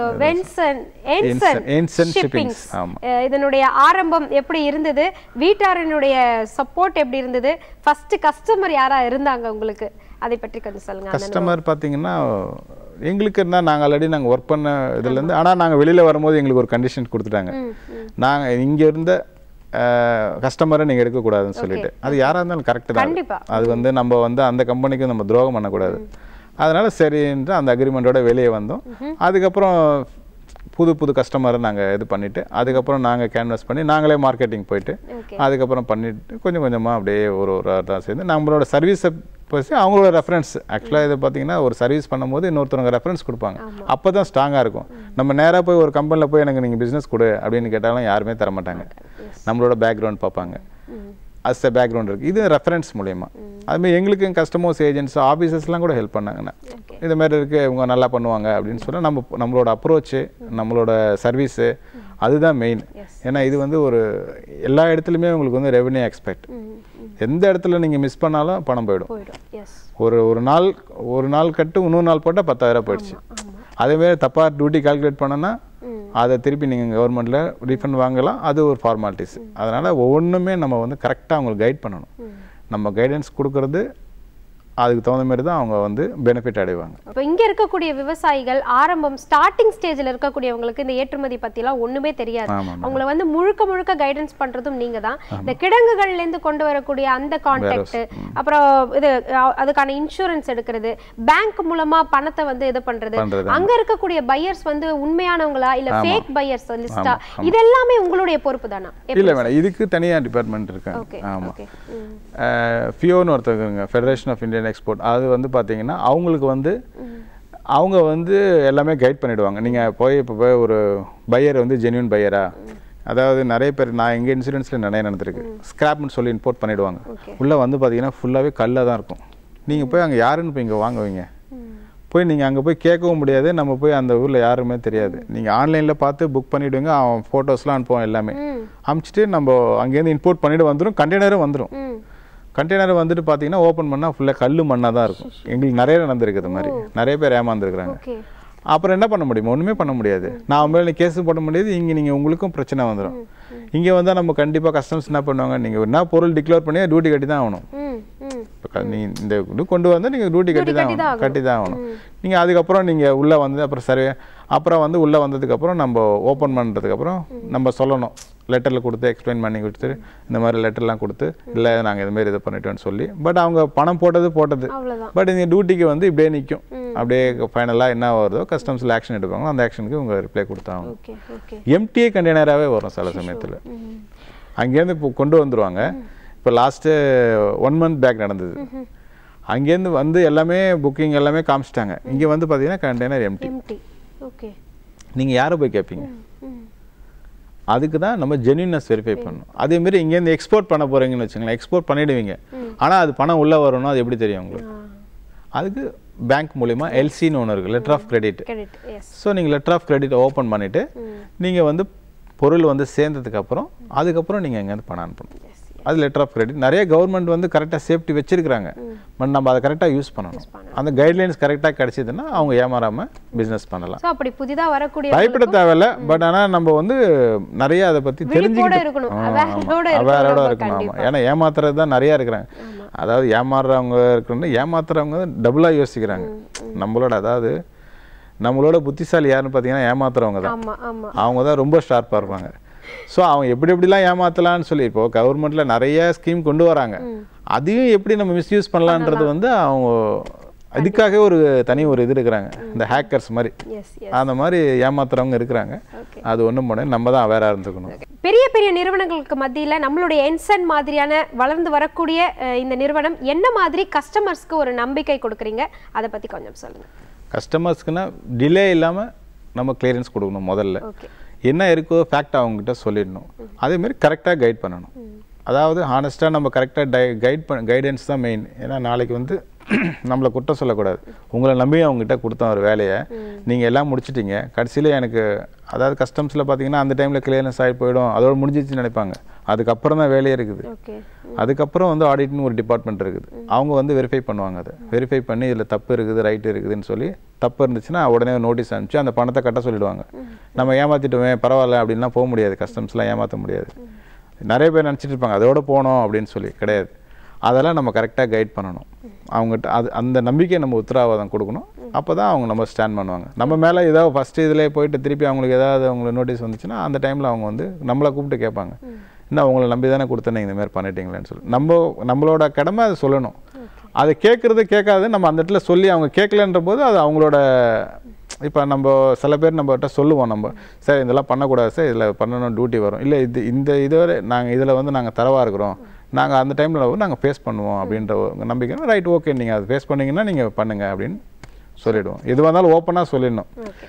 என்சன் ஷிப்பிங்ஸ். இதனுடைய ஆரம்பம் எப்படி இருந்தது? வீட்டாரினுடைய சப்போர்ட் எப்படி இருந்தது? ஃபர்ஸ்ட் கஸ்டமர் யாரா இருந்தாங்க உங்களுக்கு? அதை பற்றி கொஞ்சம் சொல்லுங்க. கஸ்டமர் பாத்தீங்கன்னா எங்களுக்கு இருந்தால் நாங்கள் ஆல்ரெடி நாங்கள் ஒர்க் பண்ண இதுலேருந்து, ஆனால் நாங்கள் வெளியில் வரும்போது எங்களுக்கு ஒரு கண்டிஷன் கொடுத்துட்டாங்க. நாங்கள் இங்கே இருந்த கஸ்டமரை நீங்கள் எடுக்கக்கூடாதுன்னு சொல்லிட்டு. அது யாராக இருந்தாலும் கரெக்டு தான். அது வந்து நம்ம வந்து அந்த கம்பெனிக்கு நம்ம துரோகம் பண்ணக்கூடாது. அதனால சரின்ட்டு அந்த அக்ரிமெண்ட்டோட வெளியே வந்தோம். அதுக்கப்புறம் புது கஸ்டமரை நாங்கள் இது பண்ணிவிட்டு அதுக்கப்புறம் நாங்கள் கேன்வாஸ் பண்ணி நாங்களே மார்க்கெட்டிங் போயிட்டு அதுக்கப்புறம் பண்ணிவிட்டு கொஞ்சம் கொஞ்சமாக அப்படியே ஒரு சேர்ந்து நம்மளோட சர்வீஸை பற்றி அவங்களோட ரெஃபரன்ஸ். ஆக்சுவலாக இதை பார்த்தீங்கன்னா ஒரு சர்வீஸ் பண்ணும்போது இன்னொருத்தவங்க ரெஃபரன்ஸ் கொடுப்பாங்க, அப்போ தான் ஸ்ட்ராங்காக இருக்கும். நம்ம நேராக போய் ஒரு கம்பெனியில் போய் எனக்கு நீங்கள் பிஸ்னஸ் கொடு அப்படின்னு கேட்டாலும் யாருமே தரமாட்டாங்க. நம்மளோட பேக்ரவுண்ட் பார்ப்பாங்க, அஸ் எ பேக்ரவுண்ட் இருக்குது. இது ரெஃபரன்ஸ் மூலயமா. அதுமாதிரி எங்களுக்கு கஸ்டமர்ஸ் ஏஜென்ட்ஸ் ஆஃபீஸர்ஸ்லாம் கூட ஹெல்ப் பண்ணாங்கண்ணா. இது மாதிரி இருக்குது, இவங்க நல்லா பண்ணுவாங்க அப்படின்னு சொன்னால் நம்மளோட அப்ரோச்சு, நம்மளோட சர்வீஸு அதுதான் மெயின். ஏன்னா இது வந்து ஒரு எல்லா இடத்துலையுமே உங்களுக்கு வந்து ரெவன்யூ எக்ஸ்பெக்ட். எந்த இடத்துல நீங்கள் மிஸ் பண்ணாலும் பணம் போயிடும். ஒரு நாள் கட்டு இன்னொரு நாள் போட்டால் 10,000 போயிடுச்சு. அதேமாரி தப்பாக டியூட்டி கால்குலேட் பண்ணோன்னா அதை திருப்பி நீங்கள் கவர்மெண்ட்டில் ரீஃபண்ட் வாங்கலாம். அது ஒரு ஃபார்மாலிட்டிஸ். அதனால் ஒவ்வொன்றுமே நம்ம வந்து கரெக்டாக அவங்களுக்கு கைட் பண்ணணும். நம்ம கைடன்ஸ் கொடுக்கறது அதுக்கு தகுந்த மாதிரி தான் அவங்க வந்து பெனிஃபிட் அடைவாங்க. இப்போ இங்கே இருக்கக்கூடிய விவசாயிகள் ஆரம்பம் ஸ்டார்டிங் ஸ்டேஜில் இருக்கக்கூடியவங்களுக்கு இந்த ஏற்றுமதி பற்றிலாம் ஒன்றுமே தெரியாது. அவங்கள வந்து முழுக்க கைடன்ஸ் பண்ணுறதும் நீங்கள் தான். இந்த கிடங்குகள்லேருந்து கொண்டு வரக்கூடிய அந்த கான்டாக்ட், அப்புறம் இது அதுக்கான இன்சூரன்ஸ் எடுக்கிறது, பேங்க் மூலமாக பணத்தை வந்து இது பண்ணுறது, அங்கே இருக்கக்கூடிய பையர்ஸ் வந்து உண்மையானவங்களா இல்லை ஃபேக் பையர்ஸ் லிஸ்டா, இது எல்லாமே உங்களுடைய பொறுப்பு தானா? இல்லை மேடம், இதுக்கு தனியாக டிபார்ட்மெண்ட் இருக்காங்க. ஆமாம், ஃபியோன்னு ஒருத்தவங்க, ஃபெடரேஷன் ஆஃப் இந்தியன் எக்ஸ்போர்ட். அது வந்து பார்த்தீங்கன்னா அவங்களுக்கு வந்து அவங்க வந்து எல்லாமே கைட் பண்ணிவிடுவாங்க. நீங்கள் இப்போ போய் ஒரு பையர் வந்து ஜென்யூன் பையரா, அதாவது நிறைய பேர் நான் எங்கள் இன்சூரன்ஸில் நிறைய நடந்திருக்கு. ஸ்கிராப்னு சொல்லி இம்போர்ட் பண்ணிவிடுவாங்க. உள்ளே வந்து பார்த்தீங்கன்னா ஃபுல்லாகவே கல்லாக தான் இருக்கும். நீங்கள் போய் அங்கே யாருன்னு போய் இங்கே வாங்குவீங்க, போய் நீங்கள் அங்கே போய் கேட்கவும் முடியாது. நம்ம போய் அந்த ஊரில் யாருமே தெரியாது. நீங்கள் ஆன்லைனில் பார்த்து புக் பண்ணிவிடுங்க, அவன் ஃபோட்டோஸ்லாம் அனுப்புவோம், எல்லாமே அனுப்பிச்சிட்டு நம்ம அங்கேருந்து இம்போர்ட் பண்ணிவிட்டு வந்துடும். கண்டெய்னரும் வந்துடும். கண்டெய்னர் வந்துட்டு பார்த்தீங்கன்னா ஓப்பன் பண்ணால் ஃபுல்லாக கல் மண்ணாக தான் இருக்கும். எங்களுக்கு நிறைய நடந்திருக்கு. இது மாதிரி நிறைய பேர் ஏமாந்துருக்குறாங்க. அப்புறம் என்ன பண்ண முடியும்? ஒன்றுமே பண்ண முடியாது. நான் மேலே கேஸு போட முடியாது. இங்கே நீங்கள் உங்களுக்கும் பிரச்சனை வந்துடும். இங்கே வந்தால் நம்ம கண்டிப்பாக கஸ்டமர்ஸ் என்ன பண்ணுவாங்க, நீங்கள் என்ன பொருள் டிக்ளேர் பண்ணி டியூட்டி கட்டி தான் ஆகணும். இப்போ நீங்கள் இந்த இது கொண்டு வந்தால் நீங்கள் டியூட்டி கட்டி தான் ஆகணும். நீங்கள் அதுக்கப்புறம் நீங்கள் உள்ளே வந்து அப்புறம் சர்வே அப்புறம் வந்து உள்ளே வந்ததுக்கப்புறம் நம்ம ஓப்பன் பண்ணுறதுக்கப்புறம் நம்ம சொல்லணும். லெட்டரில் கொடுத்து எக்ஸ்பிளைன் பண்ணி கொடுத்து இந்த மாதிரி லெட்டர்லாம் கொடுத்து இல்லை நாங்கள் இதுமாரி இதை பண்ணிட்டோன்னு சொல்லி. பட் அவங்க பணம் போட்டது பட் இந்த டியூட்டிக்கு வந்து இப்படியே நிற்கும். அப்படியே ஃபைனலாக என்ன வருதோ கஸ்டம்ஸில் ஆக்ஷன் எடுப்பாங்க. அந்த ஆக்ஷனுக்கு உங்கள் ரிப்ளை கொடுத்தாங்க. எம்டிஏ கண்டெய்னராகவே வரும் சில சமயத்தில். அங்கேருந்து இப்போ கொண்டு வந்துடுவாங்க. இப்போ லாஸ்ட்டு 1 month பேக் நடந்தது. அங்கேருந்து வந்து எல்லாமே புக்கிங் எல்லாமே காமிச்சிட்டாங்க. இங்கே வந்து பார்த்தீங்கன்னா கண்டெய்னர் எம்டி. நீங்கள் யாரை போய் கேட்பீங்க? அதுக்கு தான் நம்ம ஜென்யூனஸ் வெரிஃபை பண்ணணும். அதேமாரி இங்கேருந்து எக்ஸ்போர்ட் பண்ண போகிறீங்கன்னு வச்சுங்களேன், எக்ஸ்போர்ட் பண்ணிவிடுவீங்க. ஆனால் அது பணம் உள்ளே வரணும், அது எப்படி தெரியும் உங்களுக்கு? அதுக்கு பேங்க் மூலிமா எல்சின்னு ஒன்று இருக்குது, லெட்டர் ஆஃப் கிரெடிட். ஸோ நீங்கள் லெட்டர் ஆஃப் கிரெடிட் ஓப்பன் பண்ணிவிட்டு நீங்கள் வந்து பொருள் வந்து சேர்ந்ததுக்கப்புறம் அதுக்கப்புறம் நீங்கள் எங்கேருந்து பணம் அனுப்பணும். அது லெட்டர் ஆஃப் கிரெடிட். நிறைய கவர்மெண்ட் வந்து கரெக்டாக சேஃப்டி வச்சிருக்கிறாங்க. பட் நம்ம அதை கரெக்டாக யூஸ் பண்ணணும். அந்த கைட்லைன்ஸ் கரெக்டாக கிடைச்சதுன்னா அவங்க ஏமாறாமல் பிஸ்னஸ் பண்ணலாம். அப்படி புதிதாக வரக்கூடிய பயப்பட தேவையில்ல. பட் ஆனால் நம்ம வந்து நிறைய அதை பற்றி தெரிஞ்சுக்கிட்டு அவேரோட இருக்கணும். ஆமாம், ஏன்னா ஏமாத்துறது தான் நிறையா இருக்கிறாங்க. அதாவது ஏமாறுறவங்க இருக்கணும், ஏமாத்துறவங்க டபுளாக யோசிக்கிறாங்க. நம்மளோட அதாவது நம்மளோட புத்திசாலி யாருன்னு பார்த்தீங்கன்னா ஏமாத்துறவங்க தான். அவங்க தான் ரொம்ப ஷார்ப்பாக இருப்பாங்க. ஸோ அவங்க எப்படிலாம் ஏமாற்றலான்னு சொல்லி இப்போ கவர்மெண்ட்டில் நிறைய ஸ்கீம் கொண்டு வராங்க. அதையும் எப்படி நம்ம மிஸ்யூஸ் பண்ணலான்றது வந்து அவங்க அதுக்காக ஒரு தனி ஒரு இது இருக்கிறாங்க, இந்த ஹேக்கர்ஸ் மாதிரி. அந்த மாதிரி ஏமாத்துறவங்க இருக்கிறாங்க. அது ஒன்றும் பண்ண நம்ம தான் அவேராக இருந்துக்கணும். பெரிய பெரிய நிறுவனங்களுக்கு மத்தியில் நம்மளுடைய என்சன் மாதிரியான வளர்ந்து வரக்கூடிய இந்த நிறுவனம் என்ன மாதிரி கஸ்டமர்ஸ்க்கு ஒரு நம்பிக்கை கொடுக்குறீங்க, அதை பற்றி கொஞ்சம் சொல்லுங்கள். கஸ்டமர்ஸ்க்குன்னா டிலே இல்லாமல் நம்ம கிளியரன்ஸ் கொடுக்கணும். முதல்ல என்ன இருக்கோ ஃபேக்ட் அவங்ககிட்ட சொல்லிடணும். அதேமாரி கரெக்டாக கைட் பண்ணணும். அதாவது ஹானஸ்ட்டாக நம்ம கரெக்டாக கைடன்ஸ் தான் மெயின். ஏன்னா நாளைக்கு வந்து நம்மளை குற்றம் சொல்லக்கூடாது. உங்களை நம்பி அவங்ககிட்ட கொடுத்த ஒரு வேலையை நீங்கள் எல்லாம் முடிச்சிட்டிங்க, கடைசியில் எனக்கு அதாவது கஸ்டம்ஸில் பார்த்தீங்கன்னா அந்த டைமில் கிளியரன்ஸ் ஆகி போயிடும், அதோட முடிஞ்சிச்சுன்னு நினைப்பாங்க. அதுக்கப்புறம் தான் வேலையே இருக்குது. அதுக்கப்புறம் வந்து ஆடிட்னு ஒரு டிபார்ட்மெண்ட் இருக்குது. அவங்க வந்து வெரிஃபை பண்ணுவாங்க. அதை வெரிஃபை பண்ணி இதில் தப்பு இருக்குது ரைட்டு இருக்குதுன்னு சொல்லி, தப்பு இருந்துச்சுன்னா உடனே நோட்டீஸ் அனுப்பிச்சு அந்த பணத்தை கட்ட சொல்லிடுவாங்க. நம்ம ஏமாற்றிட்டோமே பரவாயில்ல அப்படின்லாம் போக முடியாது. கஸ்டம்ஸ்லாம் ஏமாற்ற முடியாது. நிறைய பேர் நினச்சிட்டு இருப்பாங்க அதோட போனோம் அப்படின்னு சொல்லி. கிடையாது. அதெல்லாம் நம்ம கரெக்டாக கைட் பண்ணணும் அவங்ககிட்ட. அந்த நம்பிக்கையை நம்ம உத்தரவாதம் கொடுக்கணும். அப்போ தான் அவங்க நம்ம ஸ்டாண்ட் பண்ணுவாங்க. நம்ம மேலே ஏதாவது ஃபஸ்ட்டு இதில் போயிட்டு திருப்பி அவங்களுக்கு ஏதாவது அவங்களுக்கு நோட்டீஸ் வந்துச்சுன்னா அந்த டைமில் அவங்க வந்து நம்மளை கூப்பிட்டு கேட்பாங்க, இன்னும் அவங்கள நம்பி தானே கொடுத்தேன் இந்தமாதிரி பண்ணிட்டீங்களேன்னு சொல்லி. நம்மளோட கடமை அதை சொல்லணும். அதை கேட்காது நம்ம அந்த இடத்துல சொல்லி அவங்க கேட்கலன்ற போது அது அவங்களோட. இப்போ நம்ம சில பேர் நம்மகிட்ட சொல்லுவோம், நம்ம சார் இதெல்லாம் பண்ணக்கூடாது சார், இதில் பண்ணணும் டியூட்டி வரும், இல்லை இதுவரை நாங்கள் இதில் வந்து நாங்கள் தரவாக இருக்கிறோம், நாங்கள் அந்த டைமில் நாங்கள் ஃபேஸ் பண்ணுவோம் அப்படின்ற நம்பிக்கை. ரைட், ஓகே, நீங்கள் அதை ஃபேஸ் பண்ணிங்கன்னா நீங்கள் பண்ணுங்கள் அப்படின்னு சொல்லிடுவோம். எதுவாக இருந்தாலும் ஓப்பனாக சொல்லிடணும்.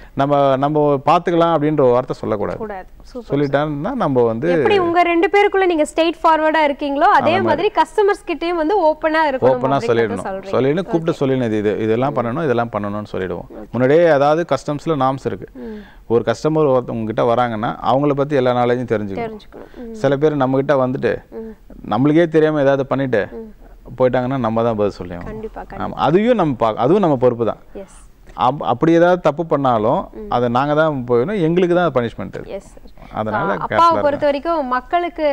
நம்ம பார்த்துக்கலாம் அப்படின்ற ஒரு வார்த்தை சொல்லக்கூடாது. சொல்லிட்டான்னா நம்ம வந்து எப்படி உங்க ரெண்டு பேருக்குள்ள நீங்க ஸ்ட்ரெயிட் ஃபார்வர்டா இருக்கீங்களோ அதே மாதிரி கஸ்டமர்ஸ் கிட்டயும் வந்து ஓப்பனா சொல்லிடணும். கூப்பிட்டு சொல்லிடணும், இதெல்லாம் பண்ணணும் இதெல்லாம் பண்ணணும்னு சொல்லிடுவோம். முன்னாடியே அதாவது கஸ்டம்ஸ்ல நாம்ஸ் இருக்கு. ஒரு கஸ்டமர் உங்ககிட்ட வராங்கன்னா அவங்கள பத்தி எல்லா நாலேஜும் தெரிஞ்சுக்கணும். சில பேர் நம்ம கிட்ட வந்துட்டு நம்மளுக்கே தெரியாம ஏதாவது பண்ணிட்டு போயிட்டாங்கன்னா நம்ம தான் பதில் சொல்லுவோம். அதுவும் நம்ம பொறுப்பு தான். அப்படி ஏதாவது தப்பு பண்ணாலும் அதை நாங்க தான் போயிடும், எங்களுக்கு தான் பனிஷ்மெண்ட். அதனால அப்பாவை பொறுத்த வரைக்கும் மக்களுக்கு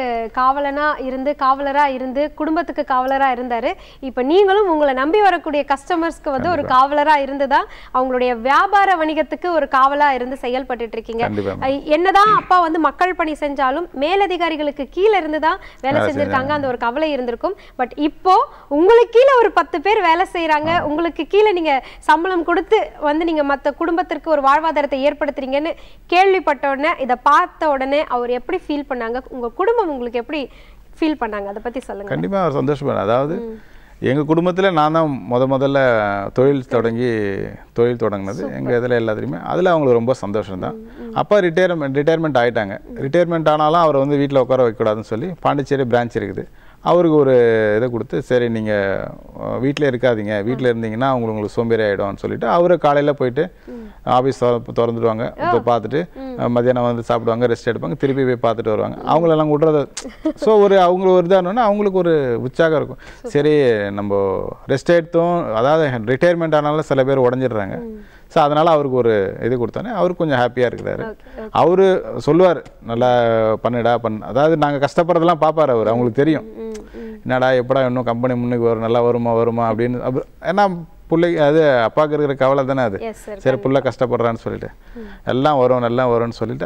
காவலரா இருந்து குடும்பத்துக்கு காவலரா இருந்தாரு. இப்ப நீங்களும் உங்களை நம்பி வரக்கூடிய கஸ்டமர்ஸ்க்கு வந்து ஒரு காவலரா இருந்துதான் அவங்களுடைய வியாபார வணிகத்துக்கு ஒரு காவலா இருந்து செயல்பட்டு இருக்கீங்க. என்னதான் அப்பா வந்து மக்கள் பணி செஞ்சாலும் மேலதிகாரிகளுக்கு கீழே இருந்துதான் வேலை செஞ்சிருக்காங்க, அந்த ஒரு கவலை இருந்திருக்கும். பட் இப்போ உங்களுக்கு கீழே ஒரு 10 பேர் வேலை செய்யறாங்க, உங்களுக்கு கீழே நீங்க சம்பளம் கொடுத்து வந்து நீங்க மத்த குடும்பத்திற்கு ஒரு வாழ்வாதாரத்தை ஏற்படுத்துறீங்கன்னு கேள்விப்பட்ட உடனே, இதை பார்த்த உடனே அவர் எப்படி ஃபீல் பண்ணாங்க, உங்க குடும்பம் உங்களுக்கு எப்படி ஃபீல் பண்ணாங்க, அதை பத்தி சொல்லுங்க. கண்டிப்பா அவர் சந்தோஷப்படுறார். அதாவது எங்க குடும்பத்துல நான் தான் முதல்ல தொழில் தொடங்கினது எங்க இதில் எல்லாத்துலேயுமே. அதில் அவங்களுக்கு ரொம்ப சந்தோஷம் தான். அப்பா ரிட்டையர்மெண்ட் ஆகிட்டாங்க. ரிட்டையர்மெண்ட் ஆனாலும் அவரை வந்து வீட்டில் உட்கார வைக்கக்கூடாதுன்னு சொல்லி பாண்டிச்சேரி பிரான்ச் இருக்குது, அவருக்கு ஒரு இதை கொடுத்து, சரி நீங்கள் வீட்டில் இருக்காதீங்க, வீட்டில் இருந்தீங்கன்னா உங்களுக்கு சோம்பேறி ஆகிடும்னு சொல்லிட்டு அவரை காலையில் போயிட்டு ஆஃபீஸ் திறந்துடுவாங்க, இப்போ பார்த்துட்டு மத்தியானம் வந்து சாப்பிடுவாங்க, ரெஸ்ட் எடுப்பாங்க, திருப்பி போய் பார்த்துட்டு வருவாங்க. அவங்களெல்லாம் விட்றது. ஸோ அவங்களுக்கு ஒரு இதாகணுன்னா அவங்களுக்கு ஒரு உற்சாகம் இருக்கும். சரி நம்ம ரெஸ்ட் எடுத்தோம், அதாவது ரிட்டையர்மெண்ட் ஆனாலும் சில பேர் உடஞ்சிடுறாங்க. ஸோ அதனால் அவருக்கு ஒரு இது கொடுத்தோன்னே அவருக்கு கொஞ்சம் ஹாப்பியாக இருக்கிறாரு. அவரு சொல்லுவார், நல்லா பண்ணுடா அதாவது நாங்கள் கஷ்டப்படுறதெல்லாம் பார்ப்பார் அவர். அவங்களுக்கு தெரியும் என்னடா எப்படா இன்னும் கம்பெனி முன்னுக்கு வரும், நல்லா வருமா அப்படின்னு. ஏன்னா பிள்ளைக்கு அது அப்பாவுக்கு இருக்கிற கவலை தானே அது. சரி பிள்ளை கஷ்டப்படுறான்னு சொல்லிட்டு எல்லாம் வரும்னு சொல்லிட்டு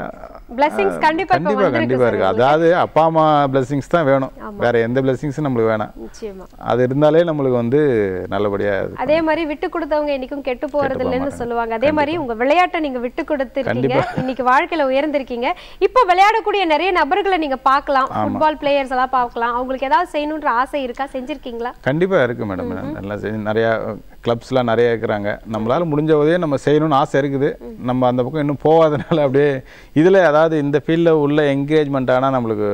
கண்டிப்பா இருக்கு. அதாவது அப்பா அம்மா பிளெஸிங்ஸ் தான் வேணும், வேற எந்த பிளெஸிங்ஸும் நம்மளுக்கு வேணாம். அது இருந்தாலே நம்மளுக்கு வந்து நல்லபடியா. அதே மாதிரி விட்டு கொடுத்தவங்க இன்னைக்கும் கெட்டு போறது இல்லைன்னு சொல்லுவாங்க. அதே மாதிரி உங்க விளையாட்டை நீங்க விட்டு கொடுத்துருக்கீங்க, இன்னைக்கு வாழ்க்கையில உயர்ந்திருக்கீங்க. இப்போ விளையாடக்கூடிய நிறைய நபர்களை நீங்க பார்க்கலாம், ஃபுட்பால் பிளேயர்ஸ் எல்லாம் பார்க்கலாம். அவங்களுக்கு ஏதாவது செய்யணும்ன்ற ஆசை இருக்கா, செஞ்சிருக்கீங்களா? கண்டிப்பா இருக்கு மேடம். நல்லா நிறைய கிளப்ஸ்லாம் நிறைய இருக்கிறாங்க. நம்மளால முடிஞ்சவதே நம்ம செய்யணும்னு ஆசை இருக்குது. நம்ம அந்த பக்கம் இன்னும் போகாதனால அப்படியே இதில் அதாவது இந்த ஃபீல்டில் உள்ள என்கரேஜ்மெண்ட் ஆனால் நம்மளுக்கு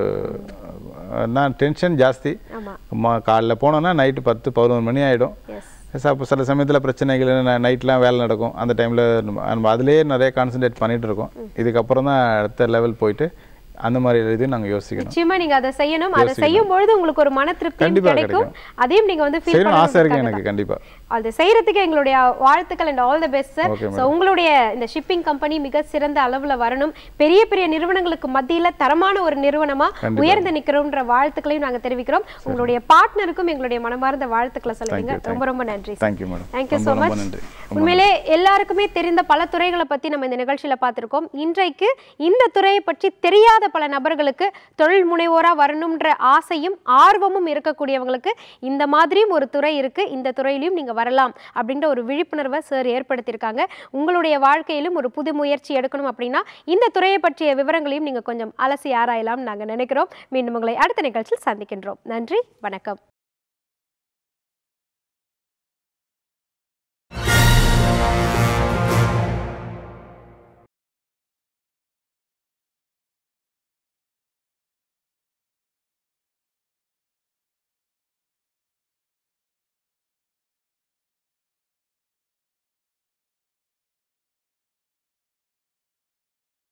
டென்ஷன் ஜாஸ்தி. காலைல போனோன்னா நைட்டு 10-11 மணி ஆகிடும். அப்போ சில சமயத்தில் பிரச்சனைகள் நைட்லாம் வேலை நடக்கும். அந்த டைமில் நம்ம அதிலேயே நிறைய கான்சன்ட்ரேட் பண்ணிகிட்டு இருக்கோம். இதுக்கப்புறம் தான் அடுத்த லெவல் போயிட்டு அந்த மாதிரி இது நாங்க யோசிக்கணும். நிச்சயமா நீங்க அதை செய்யணும். அதை செய்யும் பொழுது உங்களுக்கு ஒரு மன திருப்தி கிடைக்கும். அதையும் நீங்க வந்து ஃபீல் பண்ண ஆசை இருக்கு எனக்கு. கண்டிப்பா அது செய்யறதுக்கு எங்களுடைய வாழ்த்துக்கள் and all the best sir. So உங்களுடைய இந்த ஷிப்பிங் கம்பெனி மிக சிறந்த அளவுல வரணும், பெரிய பெரிய நிறுவனங்களுக்கு மத்தியில தரமான ஒரு நிறுவனமா உயர்ந்து நிக்கிறோம்ன்ற வாழ்த்துக்களையும் நாங்க தெரிவிக்கிறோம். உங்களுடைய பார்ட்னருக்கும் எங்களுடைய மனமார்ந்த வாழ்த்துக்களை சொல்லுங்க. ரொம்ப ரொம்ப நன்றி. Thank you so much. உண்மையிலே எல்லாருக்குமே தெரிந்த பல துறைகளை பத்தி நம்ம இந்த நிகழ்ச்சியில பார்த்திருக்கோம். இன்றைக்கு இந்த துறையை பற்றி தெரியாத பல நபர்களுக்கு தொழில் முனைவோரா வரணும்ன்ற ஆசையும் ஆர்வமும் இருக்கக்கூடியவங்களுக்கு இந்த மாதிரியும் ஒரு துறை இருக்கு, இந்த துறையிலையும் நீங்க வரலாம் அப்படின்ற ஒரு விழிப்புணர்வை சார் ஏற்படுத்தியிருக்காங்க. உங்களுடைய வாழ்க்கையிலும் ஒரு புது முயற்சி எடுக்கணும் அப்படின்னா இந்த துறையை பற்றிய விவரங்களையும் நீங்க கொஞ்சம் அலசி ஆராயலாம் நாங்க நினைக்கிறோம். மீண்டும் உங்களை அடுத்த நிகழ்ச்சியில் சந்திக்கின்றோம். நன்றி, வணக்கம்.